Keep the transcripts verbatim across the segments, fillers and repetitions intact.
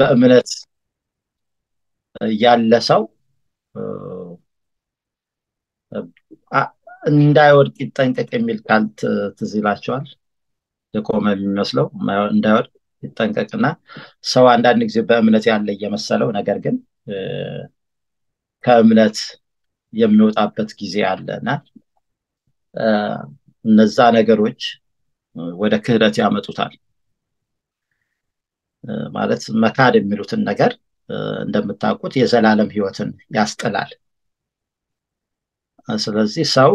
በእምነት ያለ ሰው እንዳይወድቅ ይጠንቀቅ የሚል ቃል ትዝ ይላችኋል። የቆመ የሚመስለው እንዳይወድቅ ይጠንቀቅና ሰው አንዳንድ ጊዜ በእምነት ያለ እየመሰለው ነገር ግን ከእምነት የሚወጣበት ጊዜ አለና እነዛ ነገሮች ወደ ክህደት ያመጡታል። ማለት መካድ የሚሉትን ነገር እንደምታውቁት የዘላለም ህይወትን ያስጥላል። ስለዚህ ሰው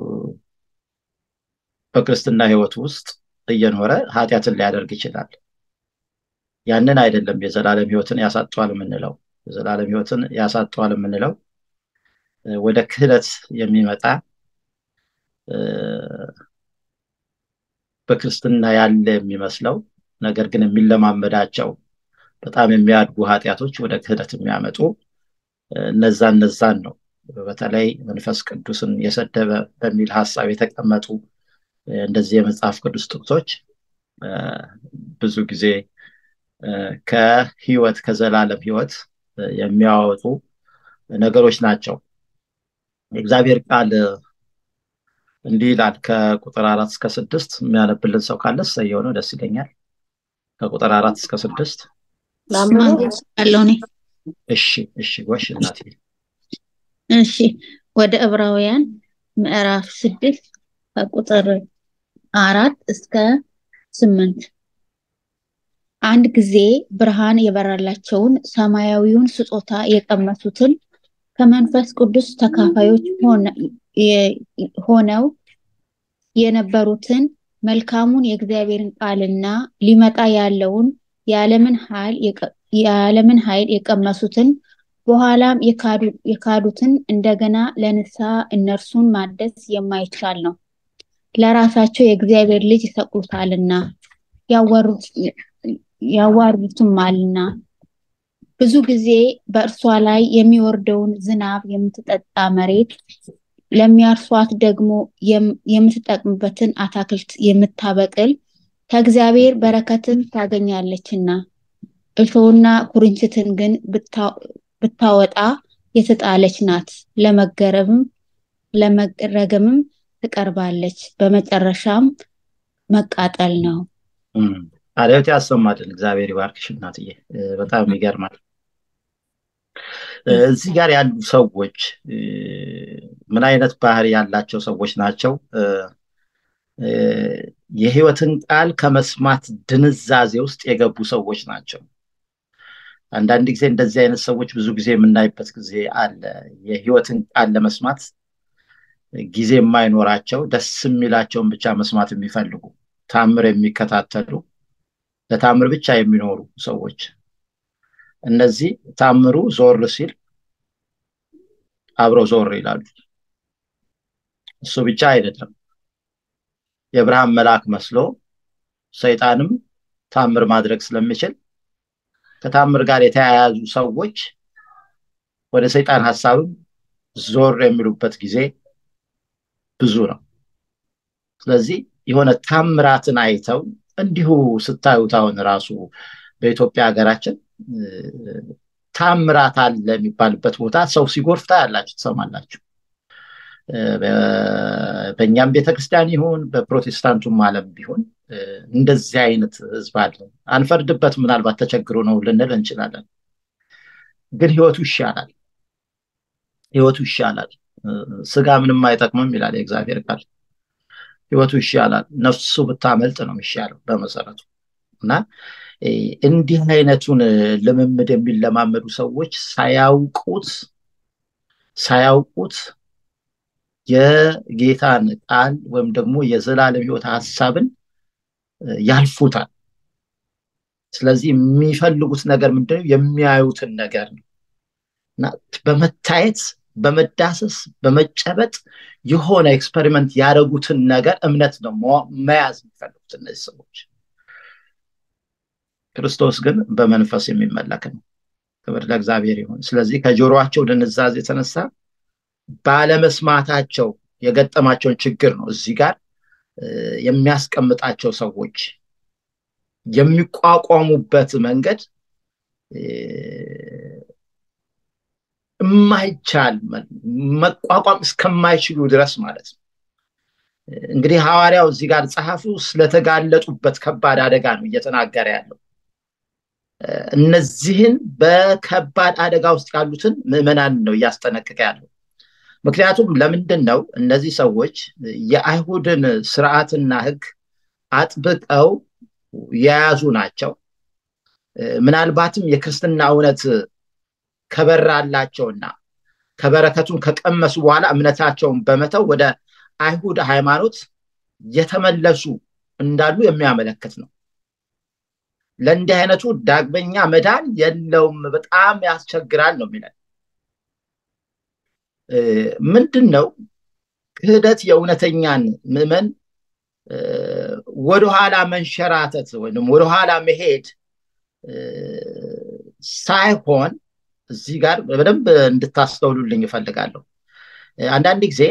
በክርስትና ህይወት ውስጥ እየኖረ ኃጢአትን ሊያደርግ ይችላል። ያንን አይደለም የዘላለም ህይወትን ያሳጣዋል የምንለው። የዘላለም ህይወትን ያሳጣዋል የምንለው ወደ ክህደት የሚመጣ በክርስትና ያለ የሚመስለው ነገር ግን የሚለማመዳቸው በጣም የሚያድጉ ኃጢአቶች ወደ ክህደት የሚያመጡ እነዛ እነዛን ነው። በተለይ መንፈስ ቅዱስን የሰደበ በሚል ሐሳብ የተቀመጡ እንደዚህ የመጽሐፍ ቅዱስ ጥቅሶች ብዙ ጊዜ ከህይወት ከዘላለም ህይወት የሚያወጡ ነገሮች ናቸው። የእግዚአብሔር ቃል እንዲህ ይላል ከቁጥር አራት እስከ ስድስት የሚያነብልን ሰው ካለ ሰየው ነው ደስ ይለኛል። ከቁጥር አራት እስከ ስድስት ማንበብ አለውኔ። እሺ እሺ ወሽ እናቴ። እሺ ወደ ዕብራውያን ምዕራፍ ስድስት ከቁጥር አራት እስከ ስምንት አንድ ጊዜ ብርሃን የበራላቸውን ሰማያዊውን ስጦታ የቀመሱትን ከመንፈስ ቅዱስ ተካፋዮች ሆነው የነበሩትን መልካሙን የእግዚአብሔርን ቃልና ሊመጣ ያለውን የዓለምን ኃይል የዓለምን ኃይል የቀመሱትን በኋላም የካዱትን እንደገና ለንስሐ እነርሱን ማደስ የማይቻል ነው። ለራሳቸው የእግዚአብሔር ልጅ ይሰቅሉታልና ያዋርዱትማልና። ብዙ ጊዜ በእርሷ ላይ የሚወርደውን ዝናብ የምትጠጣ መሬት ለሚያርሷት ደግሞ የምትጠቅምበትን አታክልት የምታበቅል ከእግዚአብሔር በረከትን ታገኛለችና እሾህና ኩርንችትን ግን ብታወጣ የተጣለች ናት፣ ለመገረምም ለመረገምም ትቀርባለች፣ በመጨረሻም መቃጠል ነው። አሪያት ያሰማልን። እግዚአብሔር ይባርክሽ እናትዬ፣ በጣም ይገርማል። እዚህ ጋር ያሉ ሰዎች ምን አይነት ባህሪ ያላቸው ሰዎች ናቸው? የህይወትን ቃል ከመስማት ድንዛዜ ውስጥ የገቡ ሰዎች ናቸው። አንዳንድ ጊዜ እንደዚህ አይነት ሰዎች ብዙ ጊዜ የምናይበት ጊዜ አለ። የህይወትን ቃል ለመስማት ጊዜ የማይኖራቸው ደስ የሚላቸውን ብቻ መስማት የሚፈልጉ ታምር የሚከታተሉ ለታምር ብቻ የሚኖሩ ሰዎች። እነዚህ ታምሩ ዞር ሲል አብረው ዞር ይላሉ። እሱ ብቻ አይደለም፣ የብርሃን መልአክ መስሎ ሰይጣንም ታምር ማድረግ ስለሚችል ከታምር ጋር የተያያዙ ሰዎች ወደ ሰይጣን ሐሳብም ዞር የሚሉበት ጊዜ ብዙ ነው። ስለዚህ የሆነ ታምራትን አይተው እንዲሁ ስታዩት አሁን ራሱ በኢትዮጵያ ሀገራችን ታምራት አለ የሚባልበት ቦታ ሰው ሲጎርፍ ታያላችሁ፣ ትሰማላችሁ። በእኛም ቤተክርስቲያን ይሁን በፕሮቴስታንቱም ዓለም ቢሆን እንደዚህ አይነት ህዝብ አለ። አንፈርድበት፣ ምናልባት ተቸግሮ ነው ልንል እንችላለን። ግን ህይወቱ ይሻላል፣ ህይወቱ ይሻላል። ስጋ ምንም አይጠቅምም ይላል የእግዚአብሔር ቃል። ህይወቱ ይሻላል፣ ነፍሱ ብታመልጥ ነው የሚሻለው በመሰረቱ። እና እንዲህ አይነቱን ልምምድ የሚለማመዱ ሰዎች ሳያውቁት ሳያውቁት የጌታን ቃል ወይም ደግሞ የዘላለም ህይወት ሐሳብን ያልፉታል። ስለዚህ የሚፈልጉት ነገር ምንድነው? የሚያዩትን ነገር ነው። እና በመታየት በመዳሰስ በመጨበጥ የሆነ ኤክስፐሪመንት ያደረጉትን ነገር እምነት ነው መያዝ የሚፈልጉት እነዚህ ሰዎች። ክርስቶስ ግን በመንፈስ የሚመለክ ነው። ክብር ለእግዚአብሔር ይሁን። ስለዚህ ከጆሮአቸው ድንዛዜ የተነሳ ባለመስማታቸው የገጠማቸውን ችግር ነው እዚህ ጋር የሚያስቀምጣቸው ሰዎች የሚቋቋሙበት መንገድ የማይቻል መቋቋም እስከማይችሉ ድረስ ማለት ነው። እንግዲህ ሐዋርያው እዚህ ጋር ጸሐፊው ስለተጋለጡበት ከባድ አደጋ ነው እየተናገረ ያለው። እነዚህን በከባድ አደጋ ውስጥ ያሉትን ምዕመናን ነው እያስጠነቀቀ ያለው። ምክንያቱም ለምንድን ነው እነዚህ ሰዎች የአይሁድን ስርዓትና ሕግ አጥብቀው የያዙ ናቸው። ምናልባትም የክርስትና እውነት ከበራላቸውና ከበረከቱን ከቀመሱ በኋላ እምነታቸውን በመተው ወደ አይሁድ ሃይማኖት የተመለሱ እንዳሉ የሚያመለክት ነው። ለእንዲህ አይነቱ ዳግመኛ መዳን የለውም፣ በጣም ያስቸግራል ነው የሚለው። ምንድነው ክህደት? የእውነተኛን ምዕመን ወደኋላ መንሸራተት ወይም ወደኋላ መሄድ ሳይሆን እዚህ ጋር በደንብ እንድታስተውሉልኝ እፈልጋለሁ። አንዳንድ ጊዜ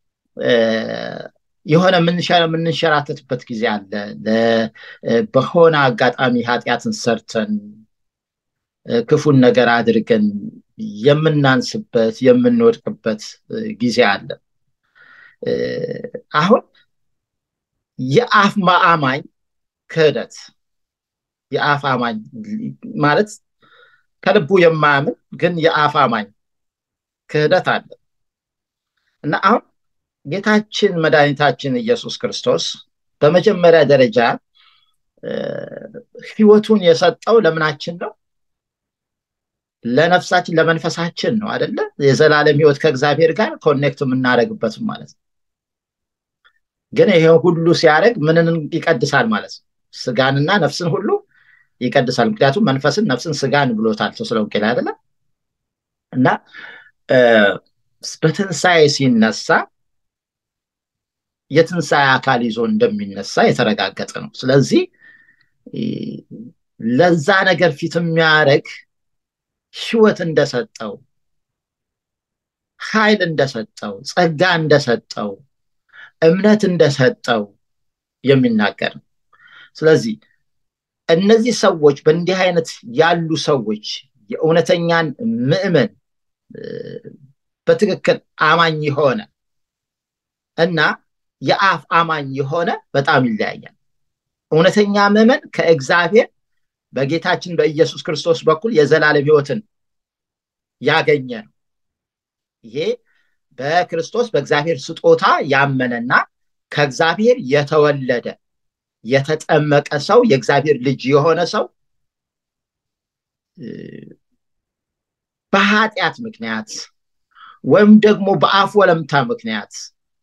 የሆነ የምንሸራተትበት ጊዜ አለ። በሆነ አጋጣሚ ኃጢአትን ሰርተን ክፉን ነገር አድርገን የምናንስበት የምንወድቅበት ጊዜ አለ። አሁን የአፍ አማኝ ክህደት፣ የአፍ አማኝ ማለት ከልቡ የማያምን ግን የአፍ አማኝ ክህደት አለ እና አሁን ጌታችን መድኃኒታችን ኢየሱስ ክርስቶስ በመጀመሪያ ደረጃ ሕይወቱን የሰጠው ለምናችን ነው? ለነፍሳችን ለመንፈሳችን ነው አይደለ? የዘላለም ሕይወት ከእግዚአብሔር ጋር ኮኔክት የምናደርግበት ማለት ነው። ግን ይሄ ሁሉ ሲያደርግ ምንን ይቀድሳል ማለት ነው? ስጋንና ነፍስን ሁሉ ይቀድሳል። ምክንያቱም መንፈስን ነፍስን ስጋን ብሎታል ተሰሎንቄ ላይ አይደለ? እና በትንሣኤ ሲነሳ የትንሣኤ አካል ይዞ እንደሚነሳ የተረጋገጠ ነው። ስለዚህ ለዛ ነገር ፊት የሚያደርግ ሕይወት እንደሰጠው፣ ኃይል እንደሰጠው፣ ጸጋ እንደሰጠው፣ እምነት እንደሰጠው የሚናገር ነው። ስለዚህ እነዚህ ሰዎች በእንዲህ አይነት ያሉ ሰዎች የእውነተኛን ምዕመን በትክክል አማኝ የሆነ እና የአፍ አማኝ የሆነ በጣም ይለያያል። እውነተኛ ምዕመን ከእግዚአብሔር በጌታችን በኢየሱስ ክርስቶስ በኩል የዘላለም ሕይወትን ያገኘ ነው። ይሄ በክርስቶስ በእግዚአብሔር ስጦታ ያመነና ከእግዚአብሔር የተወለደ የተጠመቀ ሰው የእግዚአብሔር ልጅ የሆነ ሰው በኃጢአት ምክንያት ወይም ደግሞ በአፍ ወለምታ ምክንያት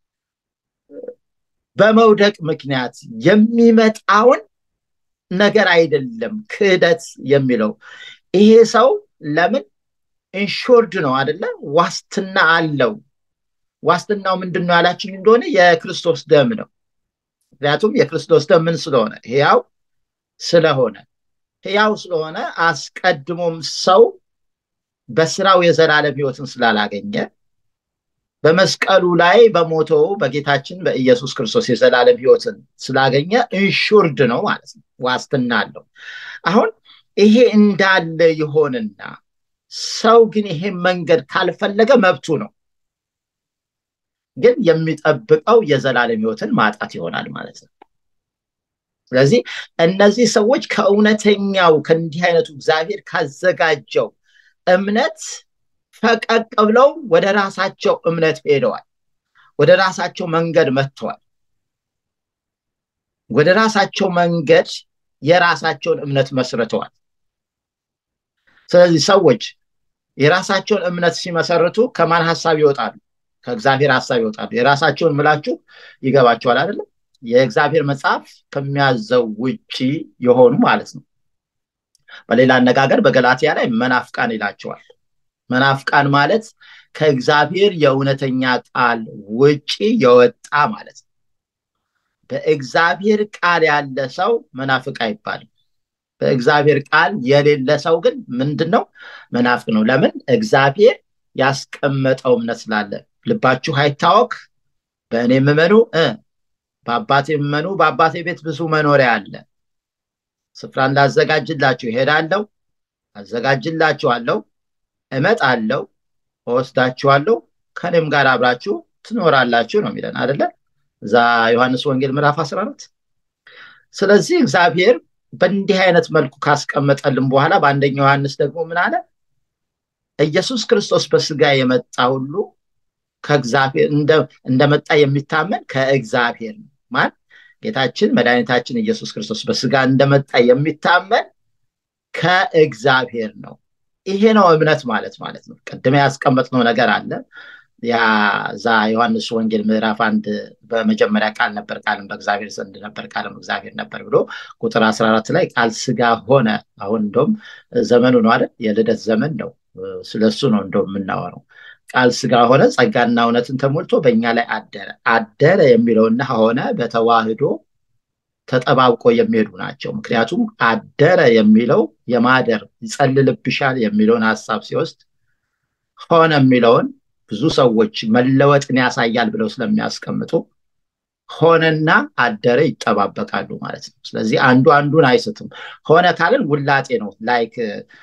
በመውደቅ ምክንያት የሚመጣውን ነገር አይደለም ክህደት የሚለው። ይሄ ሰው ለምን ኢንሹርድ ነው አይደለ? ዋስትና አለው። ዋስትናው ምንድነው ያላችሁኝ እንደሆነ የክርስቶስ ደም ነው። ምክንያቱም የክርስቶስ ደም ምን ስለሆነ? ሕያው ስለሆነ። ሕያው ስለሆነ አስቀድሞም ሰው በስራው የዘላለም ሕይወትን ስላላገኘ በመስቀሉ ላይ በሞተው በጌታችን በኢየሱስ ክርስቶስ የዘላለም ሕይወትን ስላገኘ ኢንሹርድ ነው ማለት ነው፣ ዋስትና አለው። አሁን ይሄ እንዳለ ይሆንና ሰው ግን ይሄ መንገድ ካልፈለገ መብቱ ነው፣ ግን የሚጠብቀው የዘላለም ሕይወትን ማጣት ይሆናል ማለት ነው። ስለዚህ እነዚህ ሰዎች ከእውነተኛው ከእንዲህ አይነቱ እግዚአብሔር ካዘጋጀው እምነት ፈቀቅ ብለው ወደ ራሳቸው እምነት ሄደዋል። ወደ ራሳቸው መንገድ መጥተዋል። ወደ ራሳቸው መንገድ የራሳቸውን እምነት መስርተዋል። ስለዚህ ሰዎች የራሳቸውን እምነት ሲመሰርቱ ከማን ሐሳብ ይወጣሉ? ከእግዚአብሔር ሐሳብ ይወጣሉ። የራሳቸውን ምላችሁ ይገባቸዋል አይደለም? የእግዚአብሔር መጽሐፍ ከሚያዘው ውጪ የሆኑ ማለት ነው። በሌላ አነጋገር በገላትያ ላይ መናፍቃን ይላቸዋል። መናፍቃን ማለት ከእግዚአብሔር የእውነተኛ ቃል ውጪ የወጣ ማለት ነው። በእግዚአብሔር ቃል ያለ ሰው መናፍቅ አይባልም። በእግዚአብሔር ቃል የሌለ ሰው ግን ምንድነው? መናፍቅ ነው። ለምን? እግዚአብሔር ያስቀመጠው እምነት ስላለ። ልባችሁ አይታወክ፣ በእኔ እመኑ፣ በአባቴ እመኑ፣ በአባቴ ቤት ብዙ መኖሪያ አለ፣ ስፍራ እንዳዘጋጅላችሁ እሄዳለሁ፣ አዘጋጅላችኋለሁ፣ እመጣለሁ፣ እወስዳችኋለሁ፣ ከኔም ጋር አብራችሁ ትኖራላችሁ ነው የሚለን አይደለ? እዛ ዮሐንስ ወንጌል ምዕራፍ አስራ አራት። ስለዚህ እግዚአብሔር በእንዲህ አይነት መልኩ ካስቀመጠልን በኋላ በአንደኛው ዮሐንስ ደግሞ ምን አለ? ኢየሱስ ክርስቶስ በስጋ የመጣ ሁሉ ከእግዚአብሔር እንደመጣ የሚታመን ከእግዚአብሔር ነው። ማን? ጌታችን መድኃኒታችን ኢየሱስ ክርስቶስ በስጋ እንደመጣ የሚታመን ከእግዚአብሔር ነው። ይሄ ነው እምነት ማለት ማለት ነው። ቅድም ያስቀመጥነው ነገር አለ። ያ ዛ ዮሐንስ ወንጌል ምዕራፍ አንድ በመጀመሪያ ቃል ነበር፣ ቃልም በእግዚአብሔር ዘንድ ነበር፣ ቃልም እግዚአብሔር ነበር ብሎ ቁጥር አስራ አራት ላይ ቃል ስጋ ሆነ። አሁን እንደውም ዘመኑ ነው አይደል? የልደት ዘመን ነው። ስለሱ ነው እንደውም የምናወራው። ቃል ስጋ ሆነ፣ ጸጋና እውነትን ተሞልቶ በእኛ ላይ አደረ። አደረ የሚለውና ሆነ በተዋህዶ ተጠባብቆ የሚሄዱ ናቸው። ምክንያቱም አደረ የሚለው የማደር ይጸልልብሻል የሚለውን ሐሳብ ሲወስድ፣ ሆነ የሚለውን ብዙ ሰዎች መለወጥን ያሳያል ብለው ስለሚያስቀምጡ ሆነና አደረ ይጠባበቃሉ ማለት ነው። ስለዚህ አንዱ አንዱን አይስትም። ሆነ ካልን ውላጤ ነው። ላይክ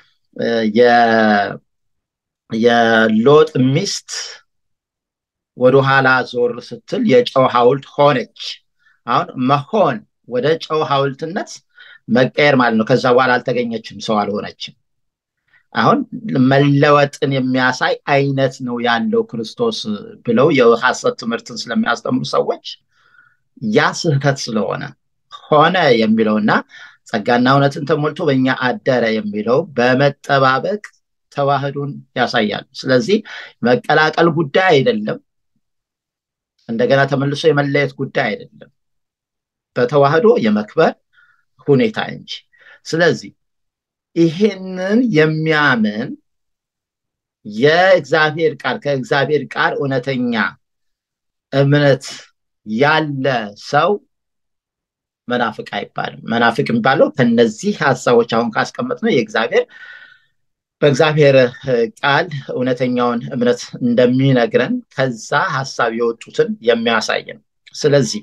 የሎጥ ሚስት ወደኋላ ዞር ስትል የጨው ሐውልት ሆነች። አሁን መሆን ወደ ጨው ሐውልትነት መቀየር ማለት ነው። ከዛ በኋላ አልተገኘችም፣ ሰው አልሆነችም። አሁን መለወጥን የሚያሳይ አይነት ነው ያለው ክርስቶስ ብለው የሐሰት ትምህርትን ስለሚያስተምሩ ሰዎች ያ ስህተት ስለሆነ ሆነ የሚለውና ጸጋና እውነትን ተሞልቶ በእኛ አደረ የሚለው በመጠባበቅ ተዋህዶን ያሳያሉ። ስለዚህ መቀላቀል ጉዳይ አይደለም፣ እንደገና ተመልሶ የመለየት ጉዳይ አይደለም፣ በተዋህዶ የመክበር ሁኔታ እንጂ። ስለዚህ ይሄንን የሚያምን የእግዚአብሔር ቃል ከእግዚአብሔር ቃል እውነተኛ እምነት ያለ ሰው መናፍቅ አይባልም። መናፍቅ የሚባለው ከነዚህ ሐሳቦች አሁን ካስቀመጥነው የእግዚአብሔር በእግዚአብሔር ቃል እውነተኛውን እምነት እንደሚነግረን ከዛ ሐሳብ የወጡትን የሚያሳይ ነው። ስለዚህ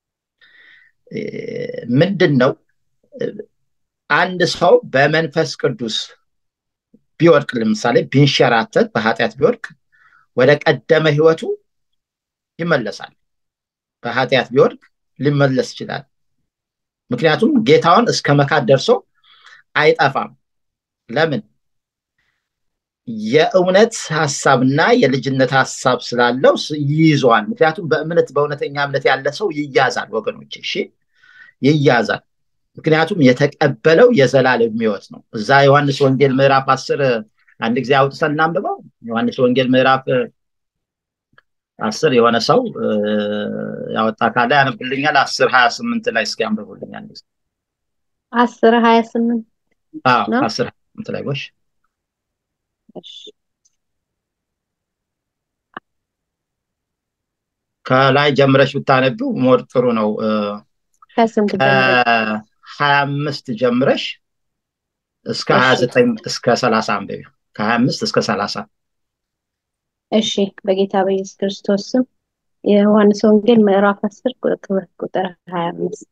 ምንድነው አንድ ሰው በመንፈስ ቅዱስ ቢወድቅ፣ ለምሳሌ ቢንሸራተት በኃጢአት ቢወድቅ ወደ ቀደመ ህይወቱ ይመለሳል። በኃጢአት ቢወድቅ ሊመለስ ይችላል። ምክንያቱም ጌታውን እስከ መካድ ደርሶ አይጠፋም። ለምን? የእውነት ሐሳብና የልጅነት ሐሳብ ስላለው ይይዘዋል። ምክንያቱም በእምነት በእውነተኛ እምነት ያለ ሰው ይያዛል ወገኖች፣ እሺ ይያዛል። ምክንያቱም የተቀበለው የዘላለም ሕይወት ነው። እዛ ዮሐንስ ወንጌል ምዕራፍ አስር አንድ ጊዜ አውጥተን እናንብበው። ዮሐንስ ወንጌል ምዕራፍ አስር የሆነ ሰው ያወጣ ካለ ያነብልኛል። አስር ሀያ ስምንት ላይ እስኪ አንብቡልኛል። አስር ሀያ ስምንት አዎ አስር ሀያ ስምንት ላይ ጎሽ። ከላይ ጀምረሽ ብታነቢው ሞር ጥሩ ነው። ሀያ አምስት ጀምረሽ እስከ ሀያ ዘጠኝ እስከ ሰላሳ አንብቢው። ከሀያ አምስት እስከ ሰላሳ። እሺ። በጌታ በኢየሱስ ክርስቶስ ስም የዮሐንስ ወንጌል ምዕራፍ አስር ቁጥር ሀያ አምስት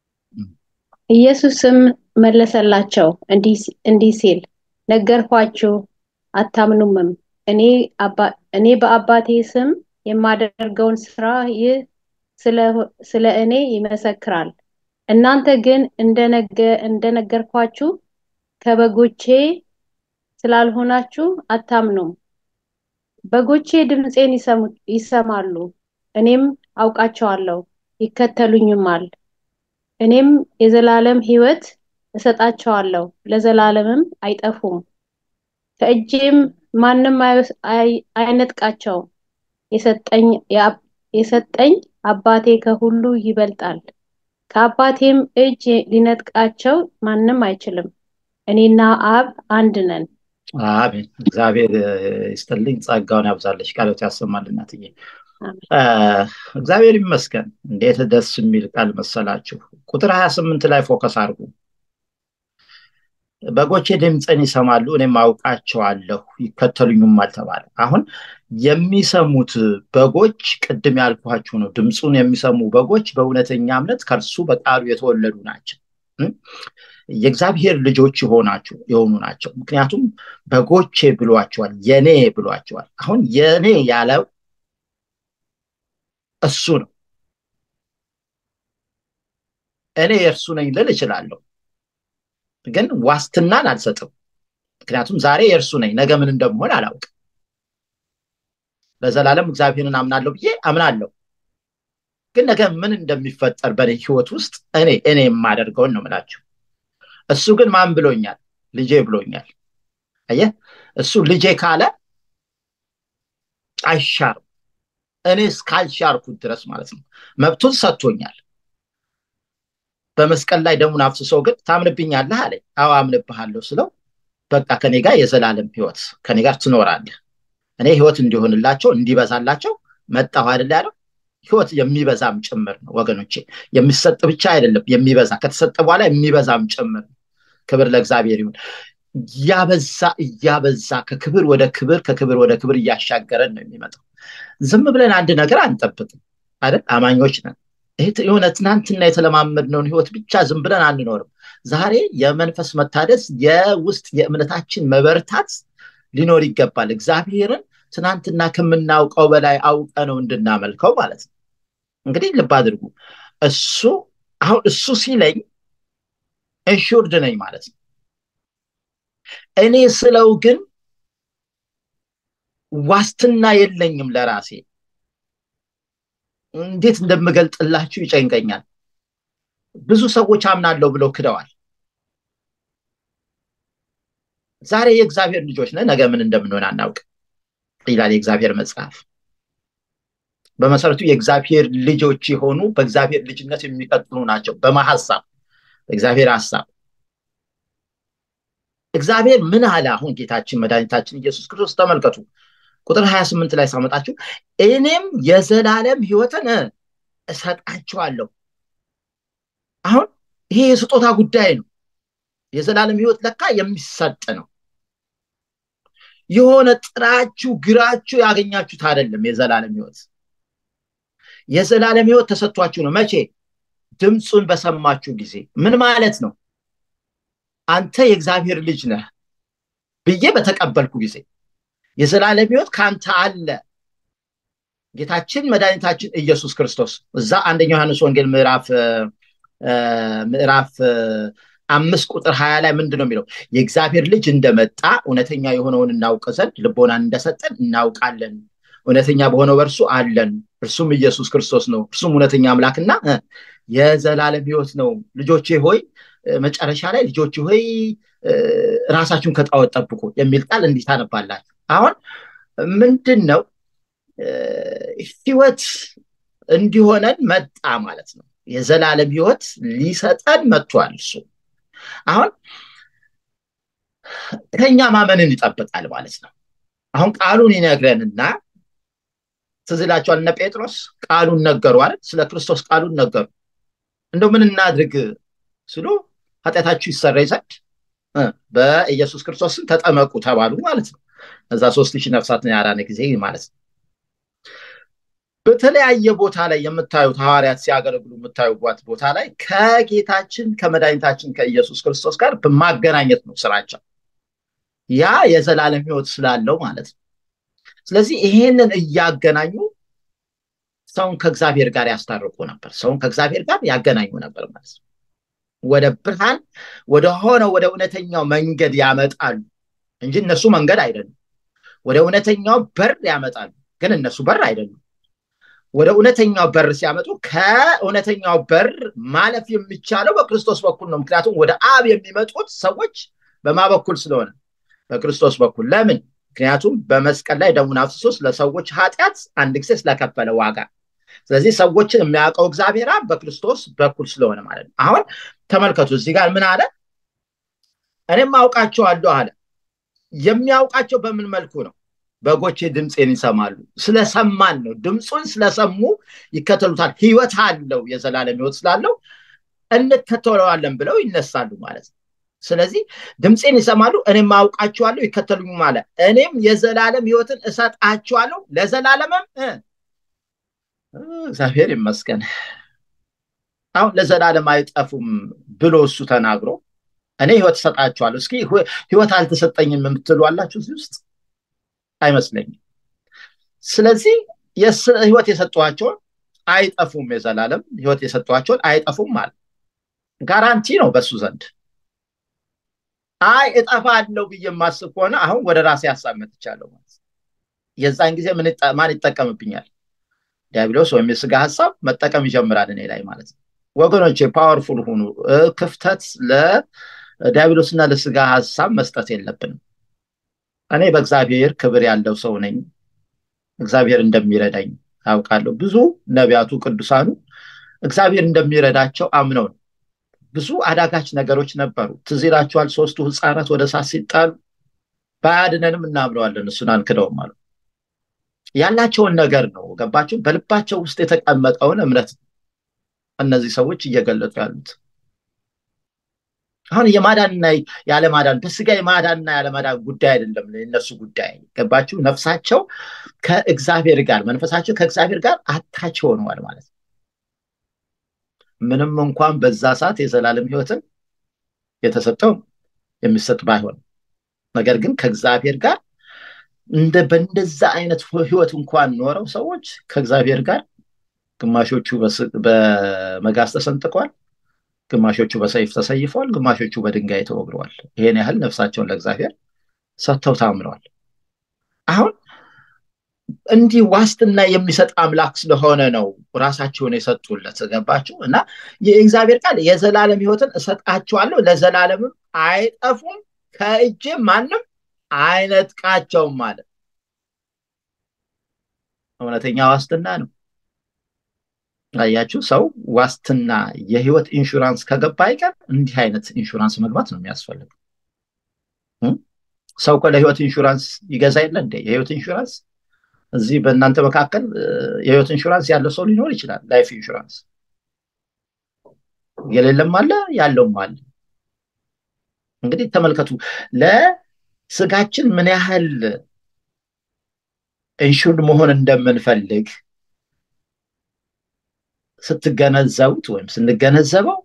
ኢየሱስም መለሰላቸው እንዲህ ሲል፣ ነገርኳችሁ አታምኑምም። እኔ አባ እኔ በአባቴ ስም የማደርገውን ስራ ይህ ስለ ስለ እኔ ይመሰክራል። እናንተ ግን እንደነገ እንደነገርኳችሁ ከበጎቼ ስላልሆናችሁ አታምኑም። በጎቼ ድምፄን ይሰማሉ፣ እኔም አውቃቸዋለሁ፣ ይከተሉኝማል። እኔም የዘላለም ሕይወት እሰጣቸዋለሁ፣ ለዘላለምም አይጠፉም፣ ከእጄም ማንም አይነጥቃቸው። የሰጠኝ የሰጠኝ አባቴ ከሁሉ ይበልጣል፣ ከአባቴም እጅ ሊነጥቃቸው ማንም አይችልም። እኔና አብ አንድ ነን። አሜን። እግዚአብሔር ይስጥልኝ፣ ጸጋውን ያብዛልሽ፣ ቃሎት ያሰማል። እናትዬ እግዚአብሔር ይመስገን። እንዴት ደስ የሚል ቃል መሰላችሁ። ቁጥር ሀያ ስምንት ላይ ፎከስ አድርጉ። በጎቼ ድምፅን ይሰማሉ፣ እኔም አውቃቸዋለሁ፣ ይከተሉኝማል ተባለ። አሁን የሚሰሙት በጎች ቅድም ያልኳችሁ ነው። ድምፁን የሚሰሙ በጎች በእውነተኛ እምነት ከእርሱ በቃሉ የተወለዱ ናቸው። የእግዚአብሔር ልጆች ሆናችሁ የሆኑ ናቸው። ምክንያቱም በጎቼ ብሏቸዋል፣ የኔ ብሏቸዋል። አሁን የኔ ያለው እሱ ነው። እኔ የእርሱ ነኝ ልል እችላለሁ፣ ግን ዋስትናን አልሰጥም። ምክንያቱም ዛሬ የእርሱ ነኝ፣ ነገ ምን እንደምሆን አላውቅም። ለዘላለም እግዚአብሔርን አምናለሁ ብዬ አምናለሁ፣ ግን ነገ ምን እንደሚፈጠር በኔ ህይወት ውስጥ እኔ እኔ የማደርገውን ነው የምላችሁ። እሱ ግን ማን ብሎኛል? ልጄ ብሎኛል። አየህ፣ እሱ ልጄ ካለ አይሻርም። እኔ እስካልሻርኩት ድረስ ማለት ነው። መብቱን ሰጥቶኛል። በመስቀል ላይ ደሙን አፍስሶ ግን ታምንብኛለህ አለኝ። አዎ አምንብሃለሁ ስለው በቃ ከኔ ጋር የዘላለም ህይወት ከኔ ጋር ትኖራለህ። እኔ ህይወት እንዲሆንላቸው እንዲበዛላቸው መጣሁ አይደል ያለው። ህይወት የሚበዛም ጭምር ነው ወገኖቼ። የሚሰጥ ብቻ አይደለም፣ የሚበዛ ከተሰጠ በኋላ የሚበዛም ጭምር ነው። ክብር ለእግዚአብሔር ይሁን። እያበዛ እያበዛ ከክብር ወደ ክብር ከክብር ወደ ክብር እያሻገረን ነው የሚመጣው። ዝም ብለን አንድ ነገር አንጠብቅም አይደል? አማኞች ነን። ይሄ የሆነ ትናንትና የተለማመድነውን ህይወት ብቻ ዝም ብለን አንኖርም። ዛሬ የመንፈስ መታደስ፣ የውስጥ የእምነታችን መበርታት ሊኖር ይገባል። እግዚአብሔርን ትናንትና ከምናውቀው በላይ አውቀ ነው እንድናመልከው ማለት ነው። እንግዲህ ልብ አድርጉ። እሱ አሁን እሱ ሲለኝ ኢንሹርድ ነኝ ማለት ነው። እኔ ስለው ግን ዋስትና የለኝም ለራሴ። እንዴት እንደምገልጥላችሁ ይጨንቀኛል። ብዙ ሰዎች አምናለሁ ብለው ክደዋል። ዛሬ የእግዚአብሔር ልጆች ነን፣ ነገ ምን እንደምንሆን አናውቅም ይላል የእግዚአብሔር መጽሐፍ። በመሰረቱ የእግዚአብሔር ልጆች የሆኑ በእግዚአብሔር ልጅነት የሚቀጥሉ ናቸው። በማሐሳብ በእግዚአብሔር ሐሳብ እግዚአብሔር ምን አለ? አሁን ጌታችን መድኃኒታችን ኢየሱስ ክርስቶስ ተመልከቱ፣ ቁጥር ሀያ ስምንት ላይ ሳመጣችሁ እኔም የዘላለም ህይወትን እሰጣችኋለሁ። አሁን ይሄ የስጦታ ጉዳይ ነው። የዘላለም ህይወት ለካ የሚሰጥ ነው። የሆነ ጥራችሁ ግራችሁ ያገኛችሁት አይደለም። የዘላለም ህይወት የዘላለም ህይወት ተሰጥቷችሁ ነው። መቼ? ድምፁን በሰማችሁ ጊዜ። ምን ማለት ነው? አንተ የእግዚአብሔር ልጅ ነህ ብዬ በተቀበልኩ ጊዜ የዘላለም ህይወት ካንተ አለ። ጌታችን መድኃኒታችን ኢየሱስ ክርስቶስ እዛ አንደኛው ዮሐንስ ወንጌል ምዕራፍ ምዕራፍ አምስት ቁጥር ሀያ ላይ ምንድነው የሚለው? የእግዚአብሔር ልጅ እንደመጣ እውነተኛ የሆነውን እናውቅ ዘንድ ልቦናን እንደሰጠን እናውቃለን። እውነተኛ በሆነው በእርሱ አለን፣ እርሱም ኢየሱስ ክርስቶስ ነው። እርሱም እውነተኛ አምላክና የዘላለም ህይወት ነው። ልጆቼ ሆይ መጨረሻ ላይ ልጆቼ ሆይ ራሳችሁን ከጣዖት ጠብቁ የሚል ቃል እንዲህ ታነባላችሁ። አሁን ምንድነው ህይወት እንዲሆነን መጣ ማለት ነው። የዘላለም ህይወት ሊሰጠን መጥቷል እሱ። አሁን ከኛ ማመንን ይጠብቃል ማለት ነው። አሁን ቃሉን ይነግረንና ትዝ ይላችኋል እነ ጴጥሮስ ቃሉን ነገሩ አይደል? ስለ ክርስቶስ ቃሉን ነገሩ። እንደው ምን እናድርግ ስሉ ኃጢአታችሁ ይሰረይ ዘንድ በኢየሱስ ክርስቶስ ተጠመቁ ተባሉ ማለት ነው። እዛ ሶስት ሺህ ነፍሳትን ያዳነ ጊዜ ማለት ነው። በተለያየ ቦታ ላይ የምታዩት ሐዋርያት ሲያገለግሉ የምታዩት ቦታ ላይ ከጌታችን ከመድኃኒታችን ከኢየሱስ ክርስቶስ ጋር በማገናኘት ነው ስራቸው። ያ የዘላለም ህይወት ስላለው ማለት ነው። ስለዚህ ይሄንን እያገናኙ ሰውን ከእግዚአብሔር ጋር ያስታርቁ ነበር። ሰውን ከእግዚአብሔር ጋር ያገናኙ ነበር ማለት ነው። ወደ ብርሃን ወደ ሆነ ወደ እውነተኛው መንገድ ያመጣሉ እንጂ እነሱ መንገድ አይደሉም። ወደ እውነተኛው በር ያመጣሉ፣ ግን እነሱ በር አይደሉም። ወደ እውነተኛው በር ሲያመጡ ከእውነተኛው በር ማለፍ የሚቻለው በክርስቶስ በኩል ነው። ምክንያቱም ወደ አብ የሚመጡት ሰዎች በማ በኩል ስለሆነ በክርስቶስ በኩል። ለምን? ምክንያቱም በመስቀል ላይ ደሙን አፍስሶ ለሰዎች ኃጢአት አንድ ጊዜ ስለከፈለ ዋጋ። ስለዚህ ሰዎችን የሚያውቀው እግዚአብሔር አብ በክርስቶስ በኩል ስለሆነ ማለት ነው። አሁን ተመልከቱ እዚህ ጋር ምን አለ? እኔም አውቃቸዋለሁ አለ። የሚያውቃቸው በምን መልኩ ነው? በጎቼ ድምፄን ይሰማሉ። ስለሰማን ነው። ድምፁን ስለሰሙ ይከተሉታል። ህይወት አለው፣ የዘላለም ህይወት ስላለው እንከተለዋለን ብለው ይነሳሉ ማለት ነው። ስለዚህ ድምፄን ይሰማሉ፣ እኔም አውቃቸዋለሁ፣ ይከተሉኝ ማለት እኔም የዘላለም ህይወትን እሰጣቸዋለሁ ለዘላለምም እግዚአብሔር ይመስገን አሁን ለዘላለም አይጠፉም ብሎ እሱ ተናግሮ እኔ ህይወት ሰጣቸዋለሁ። እስኪ ህይወት አልተሰጠኝም የምትሉ አላችሁ እዚህ ውስጥ? አይመስለኝም። ስለዚህ ህይወት የሰጧቸውን አይጠፉም፣ የዘላለም ህይወት የሰጧቸውን አይጠፉም ማለት ጋራንቲ ነው በሱ ዘንድ። አይ እጠፋለሁ ብዬ የማስብ ከሆነ አሁን ወደ ራሴ ሀሳብ መጥቻለሁ ማለት የዛን ጊዜ ምን ማን ይጠቀምብኛል? ዲያብሎስ ወይም የስጋ ሀሳብ መጠቀም ይጀምራል እኔ ላይ ማለት ነው። ወገኖቼ ፓወርፉል ሁኑ። ክፍተት ለዲያብሎስና ለስጋ ሀሳብ መስጠት የለብንም። እኔ በእግዚአብሔር ክብር ያለው ሰው ነኝ። እግዚአብሔር እንደሚረዳኝ አውቃለሁ። ብዙ ነቢያቱ ቅዱሳኑ እግዚአብሔር እንደሚረዳቸው አምነው ነው። ብዙ አዳጋች ነገሮች ነበሩ። ትዝ ይላችኋል፣ ሶስቱ ህፃናት ወደ እሳት ሲጣሉ ባያድነንም እናምነዋለን እሱን አንክደውም አሉ። ያላቸውን ነገር ነው፣ ገባችሁ? በልባቸው ውስጥ የተቀመጠውን እምነት እነዚህ ሰዎች እየገለጡ ያሉት። አሁን የማዳንና ያለማዳን በስጋ የማዳንና ያለማዳን ጉዳይ አይደለም የነሱ ጉዳይ፣ ገባችሁ? ነፍሳቸው ከእግዚአብሔር ጋር መንፈሳቸው ከእግዚአብሔር ጋር አታች ሆነዋል ማለት ነው። ምንም እንኳን በዛ ሰዓት የዘላለም ህይወትን የተሰጠው የሚሰጥ ባይሆን፣ ነገር ግን ከእግዚአብሔር ጋር እንደ በእንደዛ አይነት ህይወት እንኳን ኖረው ሰዎች ከእግዚአብሔር ጋር ግማሾቹ በመጋዝ ተሰንጥቀዋል፣ ግማሾቹ በሰይፍ ተሰይፈዋል፣ ግማሾቹ በድንጋይ ተወግረዋል። ይሄን ያህል ነፍሳቸውን ለእግዚአብሔር ሰጥተው ታምረዋል። አሁን እንዲህ ዋስትና የሚሰጥ አምላክ ስለሆነ ነው ራሳቸውን የሰጡለት፣ ገባችሁ? እና የእግዚአብሔር ቃል የዘላለም ህይወትን እሰጣቸዋለሁ ለዘላለምም አይጠፉም ከእጄ ማንም አይነጥቃቸውም ማለት እውነተኛ ዋስትና ነው። አያችሁ፣ ሰው ዋስትና የህይወት ኢንሹራንስ ከገባ አይቀር እንዲህ አይነት ኢንሹራንስ መግባት ነው የሚያስፈልገው። ሰው እኮ ለህይወት ኢንሹራንስ ይገዛ የለ እንደ የህይወት ኢንሹራንስ እዚህ በእናንተ መካከል የህይወት ኢንሹራንስ ያለው ሰው ሊኖር ይችላል። ላይፍ ኢንሹራንስ የሌለም አለ፣ ያለውም አለ። እንግዲህ ተመልከቱ፣ ለስጋችን ምን ያህል ኢንሹርድ መሆን እንደምንፈልግ ስትገነዘቡት ወይም ስንገነዘበው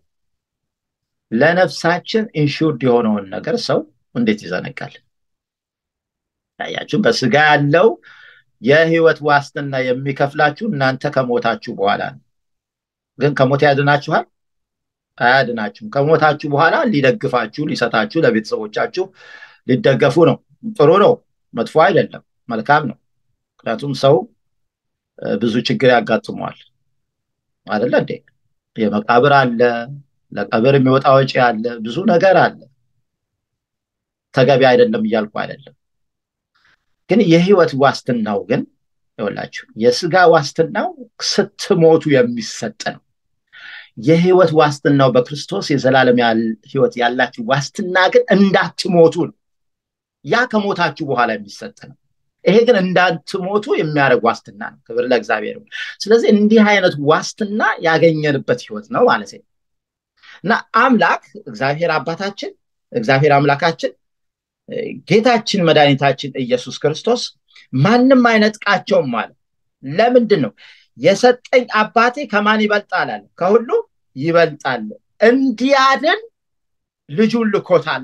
ለነፍሳችን ኢንሹርድ የሆነውን ነገር ሰው እንዴት ይዘነጋል? አያችሁ፣ በስጋ ያለው የህይወት ዋስትና የሚከፍላችሁ እናንተ ከሞታችሁ በኋላ ነው። ግን ከሞት ያድናችኋል? አያድናችሁም። ከሞታችሁ በኋላ ሊደግፋችሁ፣ ሊሰጣችሁ፣ ለቤተሰቦቻችሁ ሊደገፉ ነው። ጥሩ ነው፣ መጥፎ አይደለም፣ መልካም ነው። ምክንያቱም ሰው ብዙ ችግር ያጋጥመዋል አይደለ እንዴ? የመቃብር አለ፣ ለቀብር የሚወጣ ወጪ አለ፣ ብዙ ነገር አለ። ተገቢ አይደለም እያልኩ አይደለም። ግን የህይወት ዋስትናው ግን ይኸውላችሁ፣ የስጋ ዋስትናው ስትሞቱ የሚሰጥ ነው። የህይወት ዋስትናው በክርስቶስ የዘላለም ህይወት ያላችሁ ዋስትና ግን እንዳትሞቱ ነው። ያ ከሞታችሁ በኋላ የሚሰጥ ነው። ይሄ ግን እንዳትሞቱ የሚያደርግ ዋስትና ነው። ክብር ለእግዚአብሔር። ስለዚህ እንዲህ አይነት ዋስትና ያገኘንበት ህይወት ነው ማለት ነው። እና አምላክ እግዚአብሔር አባታችን፣ እግዚአብሔር አምላካችን፣ ጌታችን መድኃኒታችን ኢየሱስ ክርስቶስ ማንም አይነጥቃቸውም ማለት ለምንድን ነው? የሰጠኝ አባቴ ከማን ይበልጣል አለ? ከሁሉ ይበልጣል፣ እንዲያድን ልጁን ልኮታል።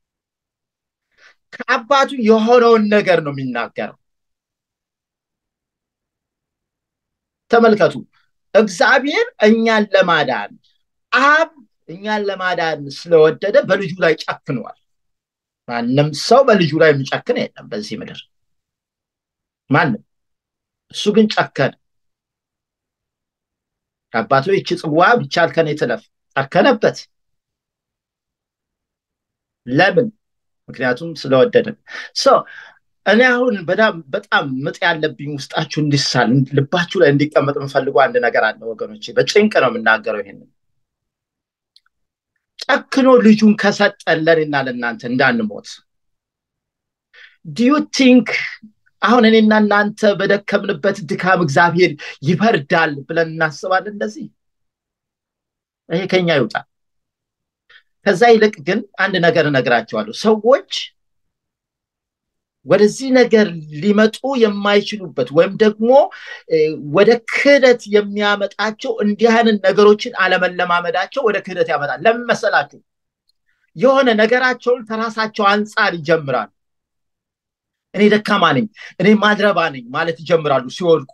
ከአባቱ የሆነውን ነገር ነው የሚናገረው። ተመልከቱ፣ እግዚአብሔር እኛን ለማዳን አብ እኛን ለማዳን ስለወደደ በልጁ ላይ ጨክኗል። ማንም ሰው በልጁ ላይ የሚጨክን የለም በዚህ ምድር ማንም። እሱ ግን ጨከነ። አባቱ ይህች ጽዋ ቢቻል ከኔ ትለፍ፣ ጨከነበት። ለምን? ምክንያቱም ስለወደደ። ሶ እኔ አሁን በጣም በጣም ምጥ ያለብኝ ውስጣችሁ እንዲሳል ልባችሁ ላይ እንዲቀመጥ የምፈልገው አንድ ነገር አለ ወገኖቼ። በጭንቅ ነው የምናገረው ይሄንን። ጨክኖ ልጁን ከሰጠን ለኔና ለእናንተ እንዳንሞት do you think አሁን እኔና እናንተ በደከምንበት ድካም እግዚአብሔር ይፈርዳል ብለን እናስባለን? እንደዚህ ይሄ ከኛ ይውጣ። ከዛ ይልቅ ግን አንድ ነገር እነግራቸዋለሁ። ሰዎች ወደዚህ ነገር ሊመጡ የማይችሉበት ወይም ደግሞ ወደ ክህደት የሚያመጣቸው እንዲህ አይነት ነገሮችን አለመለማመዳቸው ወደ ክህደት ያመጣል። ለምን መሰላችሁ? የሆነ ነገራቸውን ከራሳቸው አንፃር ይጀምራሉ። እኔ ደካማ ነኝ፣ እኔ ማድረባ ነኝ ማለት ይጀምራሉ። ሲወድቁ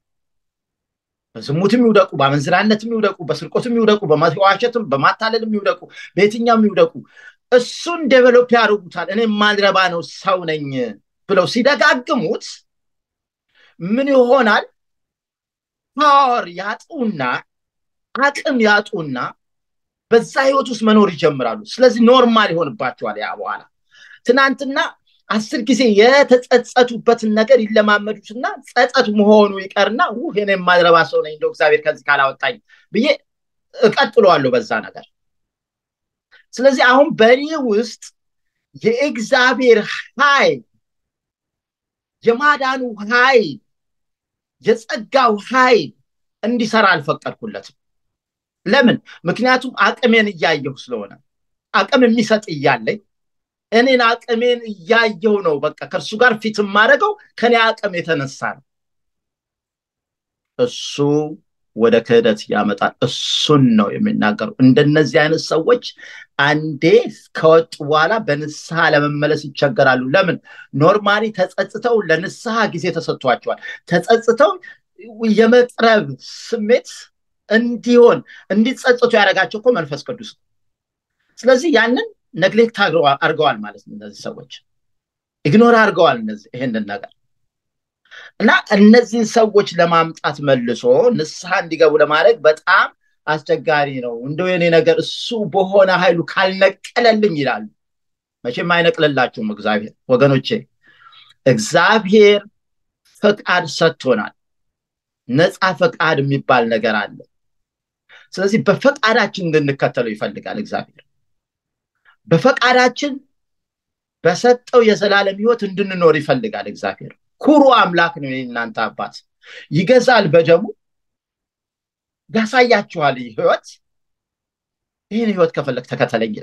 በዝሙትም ይውደቁ፣ በአመንዝራነትም ይውደቁ፣ በስርቆትም ይውደቁ፣ በመዋሸትም በማታለልም ይውደቁ፣ በየትኛውም ይውደቁ እሱን ዴቨሎፕ ያደርጉታል። እኔ ማድረባ ነው ሰው ነኝ ብለው ሲደጋግሙት ምን ይሆናል? ፓወር ያጡና አቅም ያጡና በዛ ህይወት ውስጥ መኖር ይጀምራሉ። ስለዚህ ኖርማል ይሆንባቸዋል። ያ በኋላ ትናንትና አስር ጊዜ የተጸጸቱበትን ነገር ይለማመዱትና ጸጸት መሆኑ ይቀርና ውህ እኔ ማድረባ ሰው ነኝ እንደው እግዚአብሔር ከዚህ ካላወጣኝ ብዬ እቀጥለዋለሁ በዛ ነገር። ስለዚህ አሁን በእኔ ውስጥ የእግዚአብሔር ኃይል፣ የማዳኑ ኃይል፣ የጸጋው ኃይል እንዲሰራ አልፈቀድኩለትም። ለምን? ምክንያቱም አቅሜን እያየሁ ስለሆነ። አቅም የሚሰጥ እያለኝ እኔን አቅሜን እያየሁ ነው በቃ ከእርሱ ጋር ፊት ማረገው ከኔ አቅም የተነሳ ነው። እሱ ወደ ክህደት ያመጣል። እሱን ነው የሚናገረው። እንደነዚህ አይነት ሰዎች አንዴ ከወጡ በኋላ በንስሐ ለመመለስ ይቸገራሉ። ለምን? ኖርማሊ ተጸጽተው ለንስሐ ጊዜ ተሰጥቷቸዋል። ተጸጽተው የመቅረብ ስሜት እንዲሆን እንዲጸጽቱ ያደረጋቸው እኮ መንፈስ ቅዱስ። ስለዚህ ያንን ነግሌክት አድርገዋል ማለት ነው። እነዚህ ሰዎች ኢግኖር አድርገዋል እነዚህ ይሄንን ነገር እና እነዚህን ሰዎች ለማምጣት መልሶ ንስሐ እንዲገቡ ለማድረግ በጣም አስቸጋሪ ነው። እንደው የኔ ነገር እሱ በሆነ ኃይሉ ካልነቀለልኝ ይላሉ። መቼም አይነቅልላችሁም እግዚአብሔር ወገኖቼ። እግዚአብሔር ፈቃድ ሰጥቶናል። ነፃ ፈቃድ የሚባል ነገር አለ። ስለዚህ በፈቃዳችን እንድንከተለው ይፈልጋል እግዚአብሔር። በፈቃዳችን በሰጠው የዘላለም ህይወት እንድንኖር ይፈልጋል እግዚአብሔር። ኩሩ አምላክ ነው የእናንተ አባት። ይገዛል በደሙ ያሳያችኋል ህይወት። ይህን ህይወት ከፈለክ ተከተለኝ።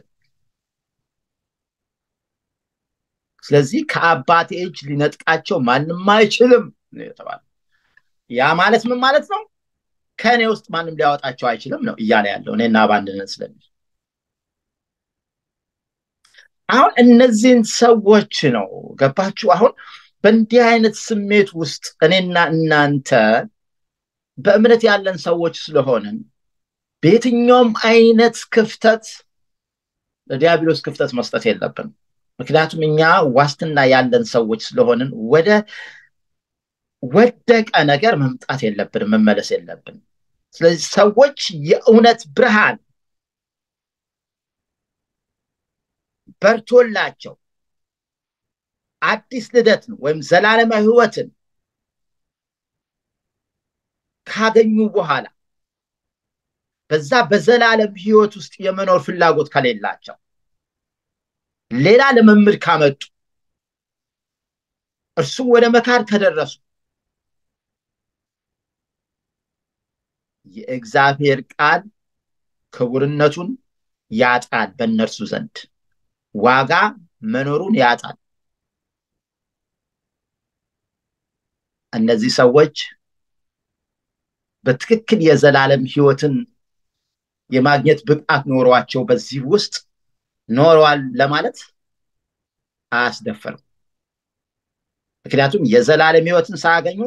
ስለዚህ ከአባቴ እጅ ሊነጥቃቸው ማንም አይችልም ነው የተባለው። ያ ማለት ምን ማለት ነው? ከኔ ውስጥ ማንም ሊያወጣቸው አይችልም ነው እያለ ያለው። እኔና ባንድነን ስለሚል አሁን እነዚህን ሰዎች ነው ገባችሁ? አሁን በእንዲህ አይነት ስሜት ውስጥ እኔና እናንተ በእምነት ያለን ሰዎች ስለሆንን በየትኛውም አይነት ክፍተት ለዲያብሎስ ክፍተት መስጠት የለብንም። ምክንያቱም እኛ ዋስትና ያለን ሰዎች ስለሆንን ወደ ወደቀ ነገር መምጣት የለብንም፣ መመለስ የለብንም። ስለዚህ ሰዎች የእውነት ብርሃን በርቶላቸው አዲስ ልደትን ወይም ዘላለማዊ ህይወትን ካገኙ በኋላ በዛ በዘላለም ህይወት ውስጥ የመኖር ፍላጎት ከሌላቸው ሌላ ልምምድ ካመጡ እርሱ ወደ መካድ ከደረሱ የእግዚአብሔር ቃል ክቡርነቱን ያጣል። በእነርሱ ዘንድ ዋጋ መኖሩን ያጣል። እነዚህ ሰዎች በትክክል የዘላለም ህይወትን የማግኘት ብቃት ኖሯቸው በዚህ ውስጥ ኖረዋል ለማለት አያስደፍርም። ምክንያቱም የዘላለም ህይወትን ሳያገኙ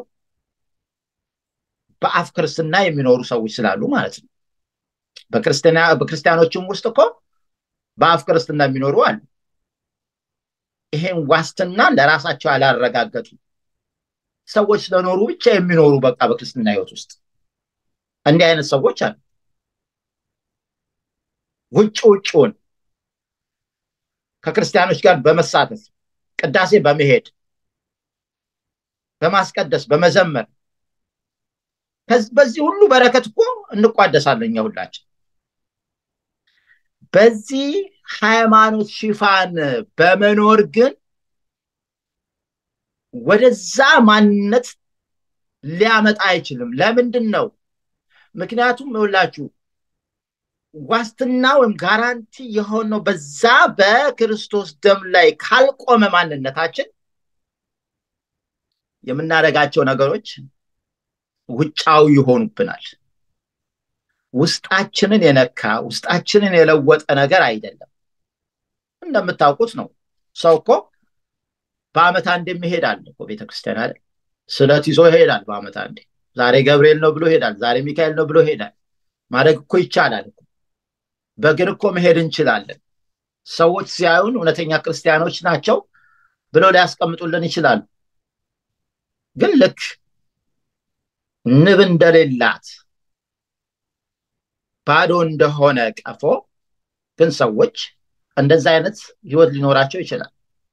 በአፍ ክርስትና የሚኖሩ ሰዎች ስላሉ ማለት ነው። በክርስቲያና በክርስቲያኖችም ውስጥ እኮ በአፍ ክርስትና የሚኖሩ አሉ። ይሄን ዋስትና ለራሳቸው ያላረጋገጡ ሰዎች ስለኖሩ ብቻ የሚኖሩ በቃ በክርስትና ህይወት ውስጥ እንዲህ አይነት ሰዎች አሉ። ውጭ ውጭውን ከክርስቲያኖች ጋር በመሳተፍ ቅዳሴ በመሄድ በማስቀደስ በመዘመር በዚህ ሁሉ በረከት እኮ እንቋደሳለን ሁላችን። በዚህ ሃይማኖት ሽፋን በመኖር ግን ወደዛ ማንነት ሊያመጣ አይችልም። ለምንድን ነው? ምክንያቱም ይኸውላችሁ ዋስትና ወይም ጋራንቲ የሆነው በዛ በክርስቶስ ደም ላይ ካልቆመ ማንነታችን የምናደርጋቸው ነገሮች ውጫዊ ይሆኑብናል። ውስጣችንን የነካ ውስጣችንን የለወጠ ነገር አይደለም። እንደምታውቁት ነው ሰው እኮ በአመት አንድ የሚሄድ አለ እኮ ቤተክርስቲያን አይደል? ስለት ይዞ ይሄዳል በአመት አንዴ። ዛሬ ገብርኤል ነው ብሎ ይሄዳል፣ ዛሬ ሚካኤል ነው ብሎ ይሄዳል። ማድረግ እኮ ይቻላል እኮ። በእግር እኮ መሄድ እንችላለን። ሰዎች ሲያዩን እውነተኛ ክርስቲያኖች ናቸው ብለው ሊያስቀምጡልን ይችላሉ። ግን ልክ ንብ እንደሌላት ባዶ እንደሆነ ቀፎ ግን ሰዎች እንደዛ አይነት ህይወት ሊኖራቸው ይችላል።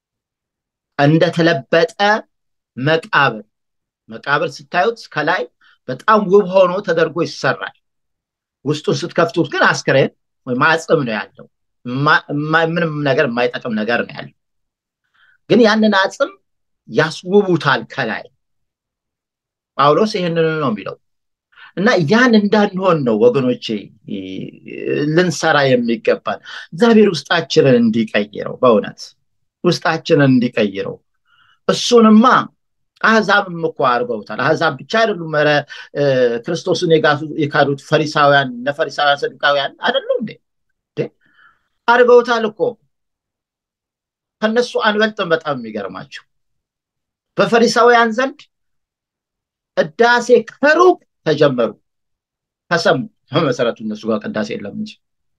እንደተለበጠ መቃብር መቃብር ስታዩት ከላይ በጣም ውብ ሆኖ ተደርጎ ይሰራል። ውስጡን ስትከፍቱት ግን አስክሬን ወይ ማጽም ነው ያለው። ምንም ነገር የማይጠቅም ነገር ነው ያለው። ግን ያንን አጽም ያስውቡታል ከላይ። ጳውሎስ ይሄንን ነው የሚለው። እና ያን እንዳንሆን ነው ወገኖቼ ልንሰራ የሚገባን። እግዚአብሔር ውስጣችንን እንዲቀይረው፣ በእውነት ውስጣችንን እንዲቀይረው። እሱንማ አሕዛብም እኮ አድርገውታል። አሕዛብ ብቻ አይደሉም። ኧረ ክርስቶስን የካዱት ፈሪሳውያን እነ ፈሪሳውያን ሰዱቃውያን አይደሉም እንዴ? አድርገውታል እኮ። ከነሱ አንበልጥም። በጣም የሚገርማቸው በፈሪሳውያን ዘንድ ቅዳሴ ከሩቅ ተጀመሩ። ከሰሙ በመሰረቱ እነሱ ጋር ቅዳሴ የለም እንጂ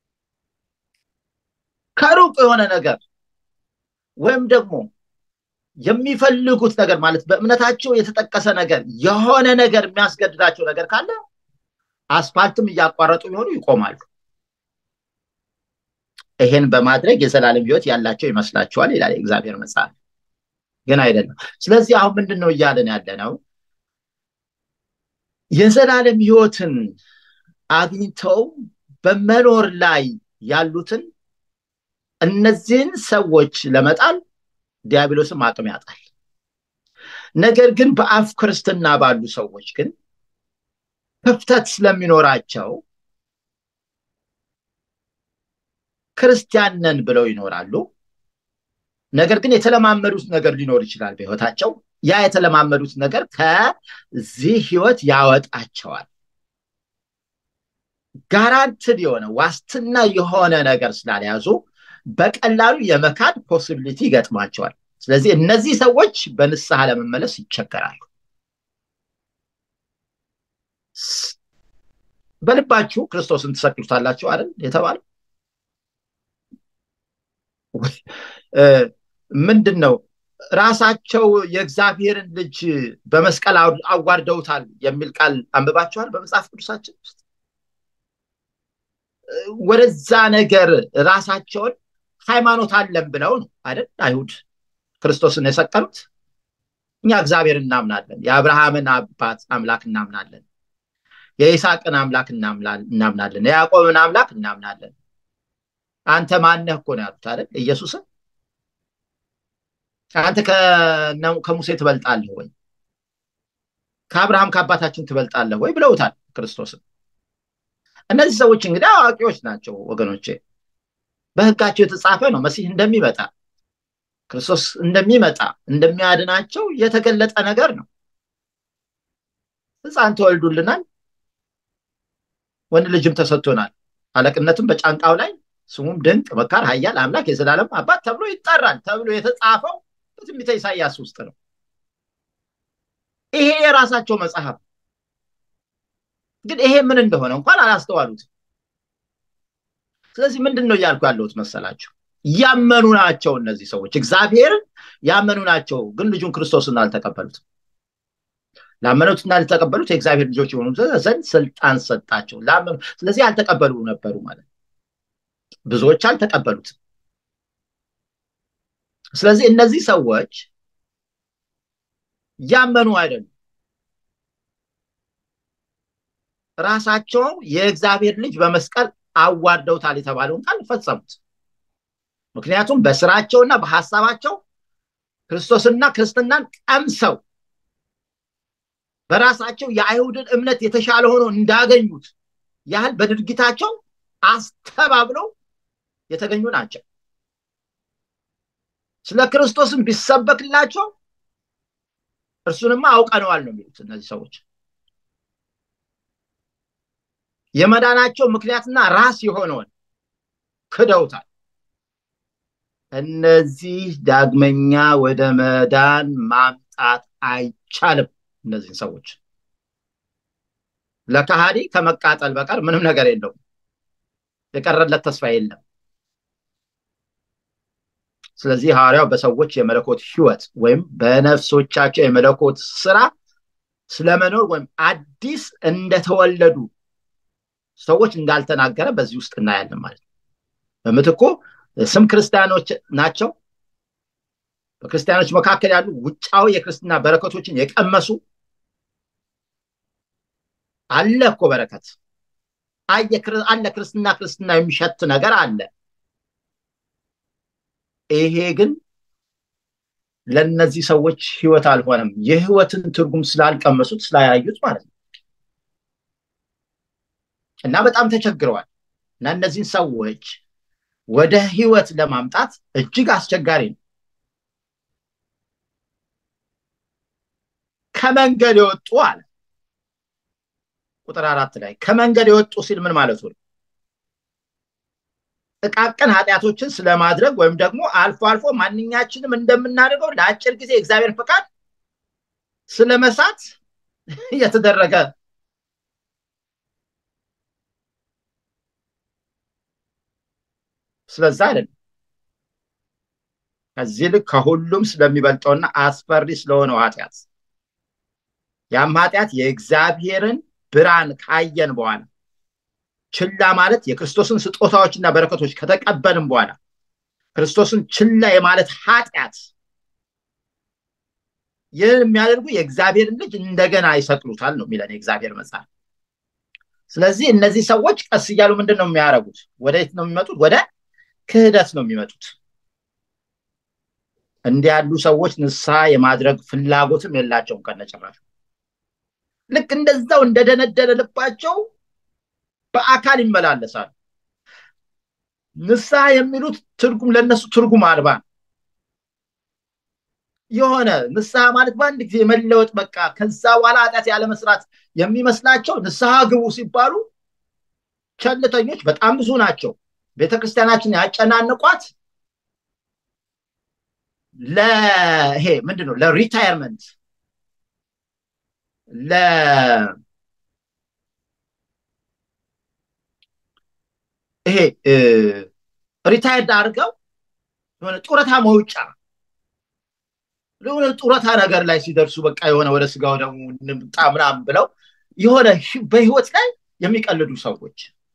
ከሩቅ የሆነ ነገር ወይም ደግሞ የሚፈልጉት ነገር ማለት በእምነታቸው የተጠቀሰ ነገር የሆነ ነገር የሚያስገድዳቸው ነገር ካለ አስፋልትም እያቋረጡ ቢሆኑ ይቆማሉ። ይሄን በማድረግ የዘላለም ህይወት ያላቸው ይመስላቸዋል ይላል እግዚአብሔር መጽሐፍ። ግን አይደለም። ስለዚህ አሁን ምንድነው እያለን ያለነው? የዘላለም ህይወትን አግኝተው በመኖር ላይ ያሉትን እነዚህን ሰዎች ለመጣል ዲያብሎስም አቅም ያጣል። ነገር ግን በአፍ ክርስትና ባሉ ሰዎች ግን ክፍተት ስለሚኖራቸው ክርስቲያን ነን ብለው ይኖራሉ። ነገር ግን የተለማመዱት ነገር ሊኖር ይችላል በህይወታቸው። ያ የተለማመዱት ነገር ከዚህ ህይወት ያወጣቸዋል። ጋራንትድ የሆነ ዋስትና የሆነ ነገር ስላልያዙ በቀላሉ የመካድ ፖሲቢሊቲ ይገጥማቸዋል። ስለዚህ እነዚህ ሰዎች በንስሐ ለመመለስ ይቸገራሉ። በልባችሁ ክርስቶስን ትሰቅሉታላችሁ አይደል የተባለው? ምንድነው? ራሳቸው የእግዚአብሔርን ልጅ በመስቀል አዋርደውታል የሚል ቃል አንብባችኋል በመጽሐፍ ቅዱሳችን ውስጥ? ወደዛ ነገር ራሳቸውን ሃይማኖት አለን ብለው ነው አይደል አይሁድ ክርስቶስን የሰቀሉት። እኛ እግዚአብሔር እናምናለን፣ የአብርሃምን አባት አምላክ እናምናለን፣ የይስሐቅን አምላክ እናምናለን፣ የያዕቆብን አምላክ እናምናለን። አንተ ማነህ እኮ ነው ያሉት አይደል ኢየሱስን። አንተ ከሙሴ ትበልጣለህ ወይ? ከአብርሃም ከአባታችን ትበልጣለህ ወይ ብለውታል ክርስቶስን። እነዚህ ሰዎች እንግዲህ አዋቂዎች ናቸው ወገኖቼ። በህጋቸው የተጻፈ ነው መሲህ እንደሚመጣ፣ ክርስቶስ እንደሚመጣ፣ እንደሚያድናቸው የተገለጠ ነገር ነው። ሕፃን ተወልዶልናል፣ ወንድ ልጅም ተሰጥቶናል፣ አለቅነትም በጫንቃው ላይ፣ ስሙም ድንቅ መካር፣ ኃያል አምላክ፣ የዘላለም አባት ተብሎ ይጠራል ተብሎ የተጻፈው በትንቢተ ኢሳይያስ ውስጥ ነው። ይሄ የራሳቸው መጽሐፍ ግን ይሄ ምን እንደሆነ እንኳን አላስተዋሉትም። ስለዚህ ምንድነው እያልኩ ያለሁት መሰላችሁ? ያመኑ ናቸው እነዚህ ሰዎች፣ እግዚአብሔርን ያመኑ ናቸው፣ ግን ልጁን ክርስቶስን አልተቀበሉትም። ላመኑትና ለተቀበሉት የእግዚአብሔር ልጆች የሆኑ ዘንድ ስልጣን ሰጣቸው። ላመኑ፣ ስለዚህ አልተቀበሉ ነበሩ ማለት ብዙዎች አልተቀበሉትም። ስለዚህ እነዚህ ሰዎች ያመኑ አይደሉም። ራሳቸው የእግዚአብሔር ልጅ በመስቀል አዋርደውታል የተባለውን ቃል ፈጸሙት። ምክንያቱም በስራቸውና በሐሳባቸው ክርስቶስና ክርስትናን ቀምሰው በራሳቸው የአይሁድን እምነት የተሻለ ሆኖ እንዳገኙት ያህል በድርጊታቸው አስተባብለው የተገኙ ናቸው። ስለ ክርስቶስም ቢሰበክላቸው እርሱንማ አውቀነዋል ነው የሚሉት እነዚህ ሰዎች። የመዳናቸው ምክንያትና ራስ የሆነውን ክደውታል። እነዚህ ዳግመኛ ወደ መዳን ማምጣት አይቻልም። እነዚህ ሰዎች ለካሃዲ ከመቃጠል በቀር ምንም ነገር የለውም። የቀረለት ተስፋ የለም። ስለዚህ ሐዋርያው በሰዎች የመለኮት ህይወት ወይም በነፍሶቻቸው የመለኮት ስራ ስለመኖር ወይም አዲስ እንደተወለዱ ሰዎች እንዳልተናገረ በዚህ ውስጥ እናያለን ማለት ነው። በምትኩ ስም ክርስቲያኖች ናቸው። በክርስቲያኖች መካከል ያሉ ውጫዊ የክርስትና በረከቶችን የቀመሱ አለ እኮ በረከት አለ ክርስትና ክርስትና የሚሸት ነገር አለ። ይሄ ግን ለነዚህ ሰዎች ህይወት አልሆነም። የህይወትን ትርጉም ስላልቀመሱት ስላያዩት ማለት ነው። እና በጣም ተቸግረዋል። እና እነዚህ ሰዎች ወደ ህይወት ለማምጣት እጅግ አስቸጋሪ ነው። ከመንገድ የወጡ አለ ቁጥር አራት ላይ ከመንገድ የወጡ ሲል ምን ማለት ነው? ጥቃቅን ኃጢአቶችን ስለማድረግ ወይም ደግሞ አልፎ አልፎ ማንኛችንም እንደምናደርገው ለአጭር ጊዜ እግዚአብሔር ፈቃድ ስለመሳት የተደረገ ስለዛ አይደለም። ከዚህ ልክ ከሁሉም ስለሚበልጠውና አስፈሪ ስለሆነው ኃጢአት ያም ኃጢአት የእግዚአብሔርን ብርሃን ካየን በኋላ ችላ ማለት የክርስቶስን ስጦታዎችና በረከቶች ከተቀበልን በኋላ ክርስቶስን ችላ የማለት ኃጢአት የሚያደርጉ የእግዚአብሔርን ልጅ እንደገና ይሰቅሉታል ነው የሚለን የእግዚአብሔር መጽሐፍ። ስለዚህ እነዚህ ሰዎች ቀስ እያሉ ምንድነው የሚያደርጉት? ወዴት ነው የሚመጡት? ወደ ክህደት ነው የሚመጡት። እንዲህ ያሉ ሰዎች ንስሐ የማድረግ ፍላጎትም የላቸውም ከነጭራሹ። ልክ እንደዛው እንደደነደነ ልባቸው በአካል ይመላለሳሉ። ንስሐ የሚሉት ትርጉም ለነሱ ትርጉም አልባ የሆነ ንስሐ ማለት በአንድ ጊዜ መለወጥ በቃ ከዛ በኋላ ኃጢአት ያለ መስራት የሚመስላቸው ንስሐ ግቡ ሲባሉ ቸልተኞች በጣም ብዙ ናቸው። ቤተክርስቲያናችን ያጨናንቋት ለይሄ ምንድነው ለሪታየርመንት ለ ይሄ ሪታየርድ አድርገው የሆነ ጡረታ መውጫ ለሆነ ጡረታ ነገር ላይ ሲደርሱ በቃ የሆነ ወደ ስጋው ደግሞ እንምጣ ምናምን ብለው የሆነ በህይወት ላይ የሚቀልዱ ሰዎች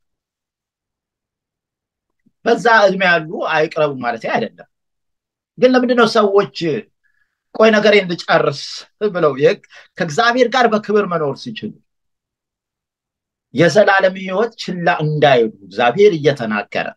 በዛ እድሜ ያሉ አይቅረቡ ማለት አይደለም። ግን ለምንድነው ሰዎች ቆይ ነገሬን ልጨርስ ብለው ከእግዚአብሔር ጋር በክብር መኖር ሲችሉ የዘላለም ህይወት ችላ እንዳይሉ እግዚአብሔር እየተናገረ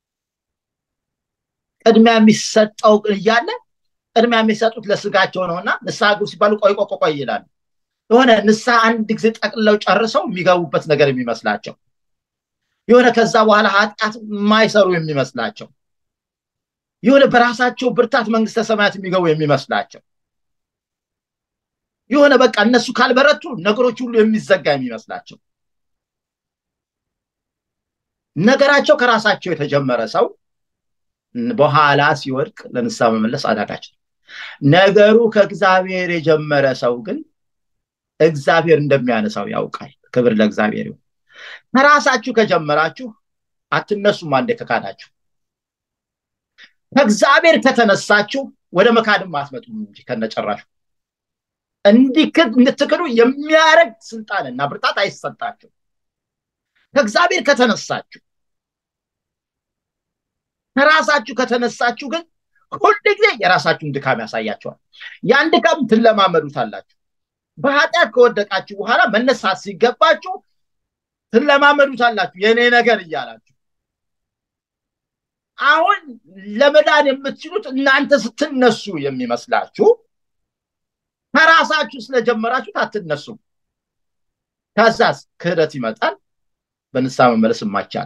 ቅድሚያ የሚሰጠው እያለ ቅድሚያ የሚሰጡት ለስጋቸው ነውና ንስሐ ግቡ ሲባሉ ቆይ ቆይ ቆይ ይላሉ። የሆነ ንስሐ አንድ ጊዜ ጠቅልለው ጨርሰው የሚገቡበት ነገር የሚመስላቸው የሆነ ከዛ በኋላ ኃጢአት የማይሰሩ የሚመስላቸው የሆነ በራሳቸው ብርታት መንግስተ ሰማያት የሚገቡ የሚመስላቸው የሆነ በቃ እነሱ ካልበረቱ ነገሮች ሁሉ የሚዘጋ የሚመስላቸው ነገራቸው ከራሳቸው የተጀመረ ሰው በኋላ ሲወድቅ ለንስሐ መመለስ አዳጋች ነው። ነገሩ ከእግዚአብሔር የጀመረ ሰው ግን እግዚአብሔር እንደሚያነሳው ያውቃል። ክብር ለእግዚአብሔር ይሁን። ከራሳችሁ ከጀመራችሁ አትነሱም አንዴ ከካዳችሁ። ከእግዚአብሔር ከተነሳችሁ ወደ መካድም አትመጡም እንጂ ከነጨራሹ እንዲክድ እንድትክዱ የሚያረግ ስልጣንና ብርታት አይሰጣችሁ። ከእግዚአብሔር ከተነሳችሁ ከራሳችሁ ከተነሳችሁ ግን ሁሉ ጊዜ የራሳችሁን ድካም ያሳያችኋል። ያን ድካም ትለማመዱታላችሁ። በኃጢአት ከወደቃችሁ በኋላ መነሳት ሲገባችሁ ትለማመዱታላችሁ የኔ ነገር እያላችሁ። አሁን ለመዳን የምትችሉት እናንተ ስትነሱ የሚመስላችሁ ከራሳችሁ ስለጀመራችሁ አትነሱም። ከዛስ ክህደት ይመጣል። በንስሐ መመለስ የማይቻል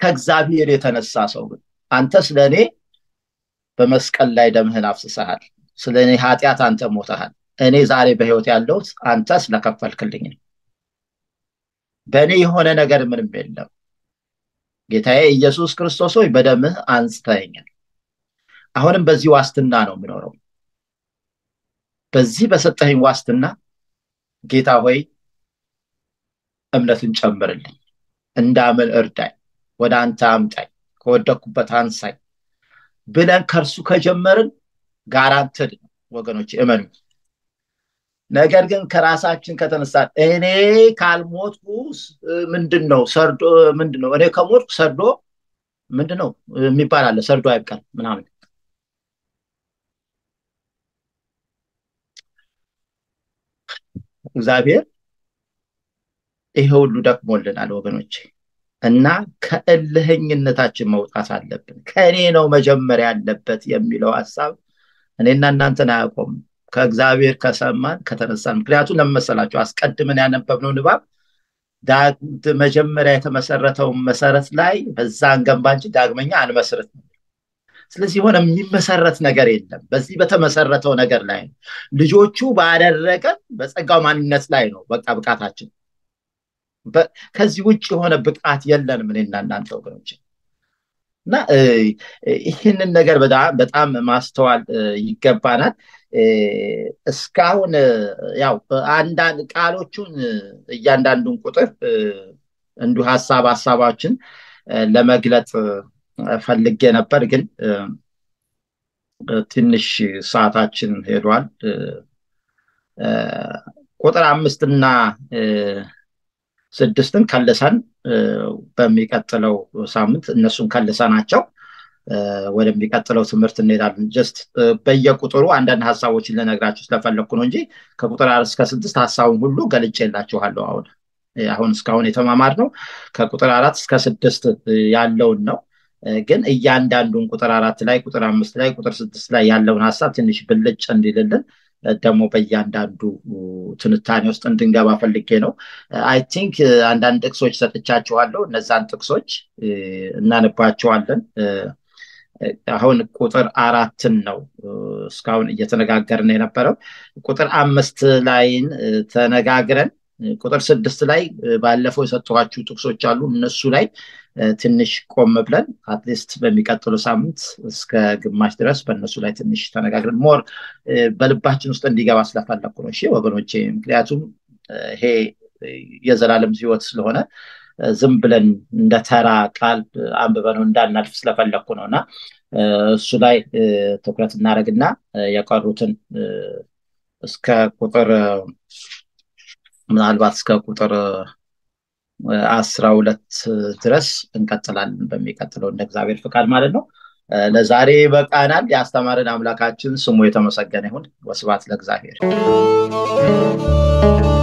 ከእግዚአብሔር የተነሳ ሰው ግን አንተ ስለኔ በመስቀል ላይ ደምህን አፍስሰሃል ስለኔ ኃጢአት አንተ ሞተሃል እኔ ዛሬ በህይወት ያለሁት አንተ ስለከፈልክልኝ ነው በእኔ የሆነ ነገር ምንም የለም ጌታዬ ኢየሱስ ክርስቶስ ሆይ በደምህ አንጽተኸኛል አሁንም በዚህ ዋስትና ነው የምኖረው በዚህ በሰጠኸኝ ዋስትና ጌታ ሆይ እምነትን ጨምርልኝ እንዳምን እርዳኝ ወደ አንተ አምጣኝ ከወደኩበት አንሳኝ ብለን ከርሱ ከጀመርን ጋራንትድ ወገኖች እመኑ ነገር ግን ከራሳችን ከተነሳ እኔ ካልሞትኩ ምንድነው ሰርዶ ምንድነው እኔ ከሞትኩ ሰርዶ ምንድነው የሚባል አለ ሰርዶ አይብቀል ምናምን እግዚአብሔር ይሄ ሁሉ ደክሞልናል ወገኖች እና ከእልህኝነታችን መውጣት አለብን ከኔ ነው መጀመሪያ ያለበት የሚለው ሐሳብ እኔና እናንተን አያቆም ከእግዚአብሔር ከሰማን ከተነሳን ምክንያቱም ለመሰላችሁ አስቀድመን ያነበብነው ንባብ ዳግም መጀመሪያ የተመሰረተው መሰረት ላይ በዛን ገንባ እንጂ ዳግመኛ አንመሰረት ስለዚህ ሆነ የሚመሰረት ነገር የለም በዚህ በተመሰረተው ነገር ላይ ልጆቹ ባደረገ በጸጋው ማንነት ላይ ነው በቃ ብቃታችን ከዚህ ውጪ የሆነ ብቃት የለንም እኔና እናንተ ወገኖች እና ይህንን ነገር በጣም ማስተዋል ይገባናል እስካሁን ያው አንዳንድ ቃሎቹን እያንዳንዱን ቁጥር እንዱ ሐሳብ ሐሳባችን ለመግለጽ ፈልጌ ነበር ግን ትንሽ ሰዓታችን ሄዷል ቁጥር አምስት እና ስድስትን ከለሰን በሚቀጥለው ሳምንት እነሱን ከለሰናቸው ወደሚቀጥለው ትምህርት እንሄዳለን ጀስት በየቁጥሩ አንዳንድ ሐሳቦችን ለነግራችሁ ስለፈለኩ ነው እንጂ ከቁጥር አራት እስከ ስድስት ሐሳቡን ሁሉ ገልጬላችኋለሁ አሁን አሁን እስካሁን የተማማርነው ከቁጥር አራት እስከ ስድስት ያለውን ነው ግን እያንዳንዱን ቁጥር አራት ላይ ቁጥር አምስት ላይ ቁጥር ስድስት ላይ ያለውን ሐሳብ ትንሽ ብልጭ እንዲልልን ደግሞ በእያንዳንዱ ትንታኔ ውስጥ እንድንገባ ፈልጌ ነው አይ ቲንክ አንዳንድ ጥቅሶች ሰጥቻችኋለሁ እነዛን ጥቅሶች እናነባቸዋለን አሁን ቁጥር አራትን ነው እስካሁን እየተነጋገርን የነበረው ቁጥር አምስት ላይን ተነጋግረን ቁጥር ስድስት ላይ ባለፈው የሰጠኋችሁ ጥቅሶች አሉ እነሱ ላይ ትንሽ ቆም ብለን አትሊስት በሚቀጥለው ሳምንት እስከ ግማሽ ድረስ በእነሱ ላይ ትንሽ ተነጋግረን ሞር በልባችን ውስጥ እንዲገባ ስለፈለኩ ነው እሺ ወገኖቼ ምክንያቱም ይሄ የዘላለም ህይወት ስለሆነ ዝም ብለን እንደ ተራ ቃል አንብበነው እንዳናልፍ ስለፈለኩ ነውና እሱ ላይ ትኩረት እናደርግና የቀሩትን እስከ ቁጥር ምናልባት እስከ ቁጥር አስራ ሁለት ድረስ እንቀጥላለን በሚቀጥለው እንደ እግዚአብሔር ፍቃድ ማለት ነው ለዛሬ በቃናል ያስተማረን አምላካችን ስሙ የተመሰገነ ይሁን ወስብሐት ለእግዚአብሔር